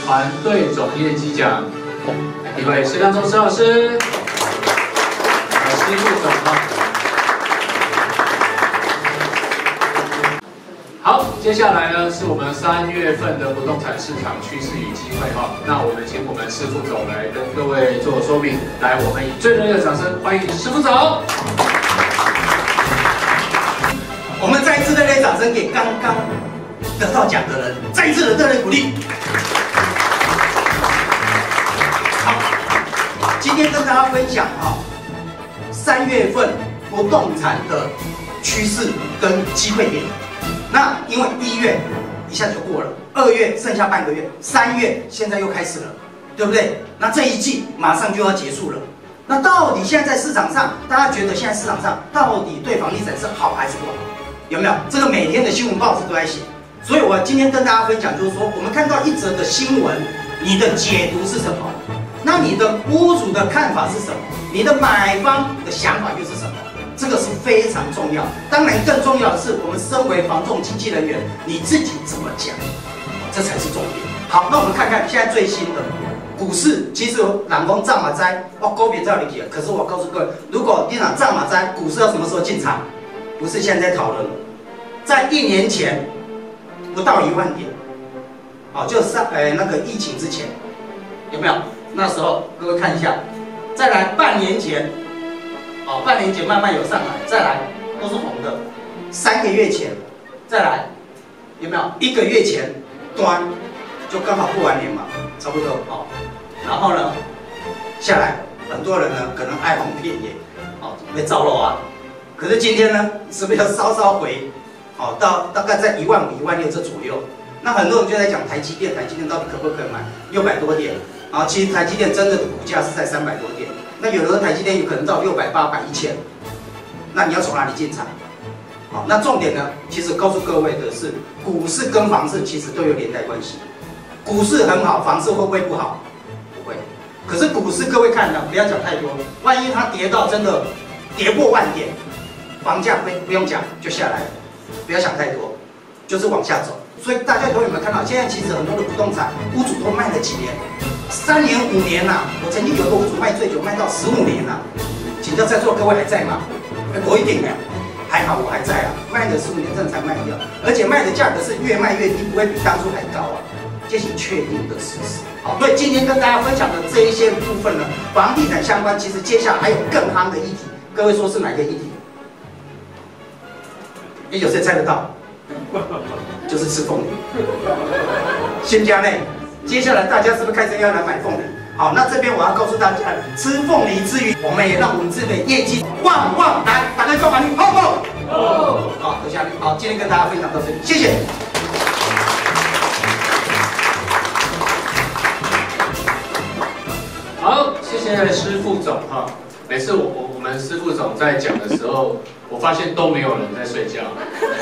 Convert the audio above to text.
团队总业绩奖，一位施亮忠施老师，施副总哈。好，接下来呢是我们3月份的不动产市场趋势与机会哈。那我们请我们施副总来跟各位做说明。来，我们以最热烈的掌声欢迎施副总。 我们再一次热烈掌声给刚刚得到奖的人，再一次的热烈鼓励。好，今天跟大家分享3月份不动产的趋势跟机会点。那因为1月一下就过了，2月剩下半个月，3月现在又开始了，对不对？那这一季马上就要结束了。那到底现在在市场上，大家觉得现在市场上到底对房地产是好还是不好？有没有？这个每天的新闻报纸都在写。所以我今天跟大家分享，就是说我们看到一则的新闻，你的解读是什么？那你的屋主的看法是什么？你的买方的想法又是什么？这个是非常重要。当然，更重要的是，我们身为房仲经纪人员，你自己怎么讲，这才是重点。好，那我们看看现在最新的股市，其实有人讲涨马灾，股票照里去。可是我告诉各位，如果你讲涨马灾，股市要什么时候进场？不是现在讨论了，在1年前不到1万点，就那个疫情之前，有没有？那时候各位看一下，再来半年前。半年前慢慢有上来，再来都是红的。3个月前，再来有没有？1个月前端就刚好过完年嘛，差不多然后呢下来，很多人呢可能哀鸿遍野，被糟了啊。可是今天呢，是不是要稍稍回？到大概在1万5、1万6这左右。那很多人就在讲台积电到底可不可以买？600多点其实台积电真的股价是在300多点。那有的台积电有可能到600、800、1000，那你要从哪里进场？好，那重点呢，其实告诉各位的是，股市跟房市其实都有连带关系。股市很好，房市会不会不好？不会。可是股市各位看呢，不要讲太多，万一它跌到真的跌破万点，房价不用讲就下来了，不要想太多，就是往下走。所以大家有没有看到，现在其实很多的不动产屋主都卖了几年？3年、5年啦，我曾经有个屋主卖最久，卖到15年啦。请教在座各位还在吗？不一定还好我还在啊，卖了15年真的才卖掉，而且卖的价格是越卖越低，不会比当初还高啊，这是确定的事实。好，所以今天跟大家分享的这一些部分呢，房地产相关，其实接下来还有更夯的议题，各位说是哪个议题？有谁猜得到？就是吃凤梨，新家内。接下来大家是不是开始要来买凤梨？好，那这边我要告诉大家，吃凤梨之余，我们也让我们自己的业绩旺旺来，大家做完你好不好？好，等下好，今天跟大家分享到这里，谢谢。 好，谢谢施副总哈。每次我们施副总在讲的时候，我发现都没有人在睡觉。